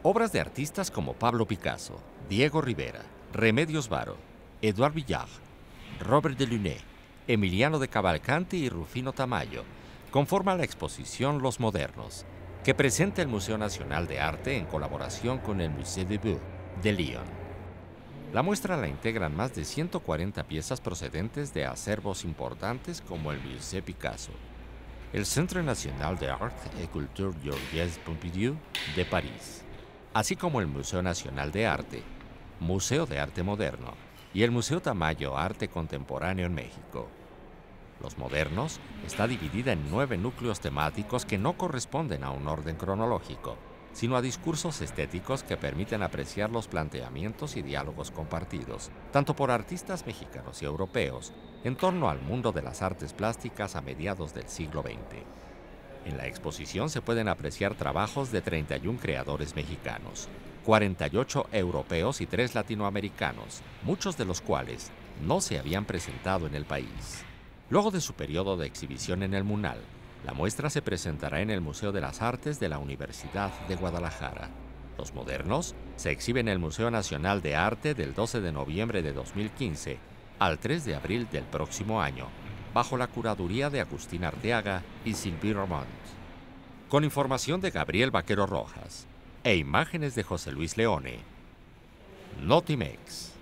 Obras de artistas como Pablo Picasso, Diego Rivera, Remedios Varo, Édouard Vuillard, Robert Delaunay, Emiliano de Cavalcanti y Rufino Tamayo conforman la exposición Los Modernos, que presenta el Museo Nacional de Arte en colaboración con el Musée des Beaux de Lyon. La muestra la integran más de 140 piezas procedentes de acervos importantes como el Musée Picasso, el Centre National d'Art et Culture Georges Pompidou de París, así como el Museo Nacional de Arte, Museo de Arte Moderno y el Museo Tamayo Arte Contemporáneo en México. Los Modernos está dividida en 9 núcleos temáticos que no corresponden a un orden cronológico, sino a discursos estéticos que permiten apreciar los planteamientos y diálogos compartidos, tanto por artistas mexicanos y europeos, en torno al mundo de las artes plásticas a mediados del siglo XX. En la exposición se pueden apreciar trabajos de 31 creadores mexicanos, 48 europeos y 3 latinoamericanos, muchos de los cuales no se habían presentado en el país. Luego de su periodo de exhibición en el MUNAL, la muestra se presentará en el Museo de las Artes de la Universidad de Guadalajara. Los Modernos se exhiben en el Museo Nacional de Arte del 12 de noviembre de 2015 al 3 de abril del próximo año, bajo la curaduría de Agustín Arteaga y Sylvie Romont. Con información de Gabriel Vaquero Rojas e imágenes de José Luis Leone. Notimex.